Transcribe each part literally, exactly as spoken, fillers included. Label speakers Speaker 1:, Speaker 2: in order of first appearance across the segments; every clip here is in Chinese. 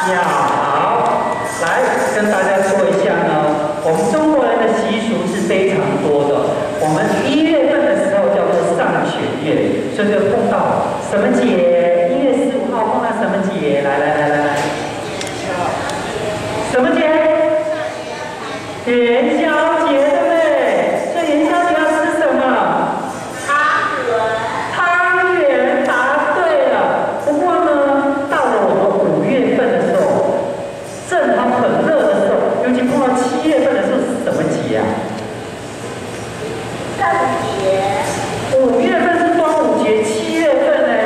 Speaker 1: 呀，好，来跟大家说一下呢，我们中国人的习俗是非常多的。我们一月份的时候叫做上弦月，所以就碰到什么节？一月十五号碰到什么节？来来来来来，什么节？元宵节，对不对？所以元宵节要吃什么？汤圆。汤圆，答对了。不过呢，到了我们五月份的时候，正好很热的时候，尤其碰到七月份的时候是什么节啊？
Speaker 2: 端午节。
Speaker 1: 五月份是端午节，七月份呢？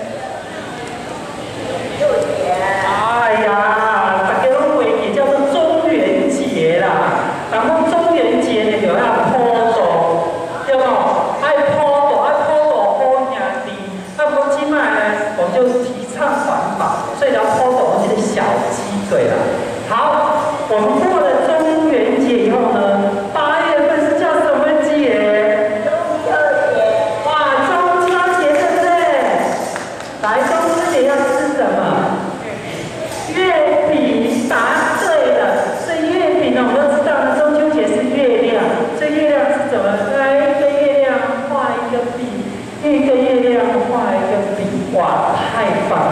Speaker 2: 六节。
Speaker 1: 哎呀，大家拢会也叫做中元节啦。然后中元节呢就要普渡，对不？爱普渡，爱普渡好兄弟。那不过今麦呢，我们就提倡环保，所以要普渡我们这个小鸡对了。好，我们过了中元节以后呢，八月份是叫什么节？
Speaker 2: 中秋节。
Speaker 1: 哇，中秋节对不对？来，中秋节要吃什么？月饼，答对了。所以月饼呢，我们都知道呢，中秋节是月亮。这月亮是怎么？来一个月亮画一个笔，一个月亮画一个笔，哇，太棒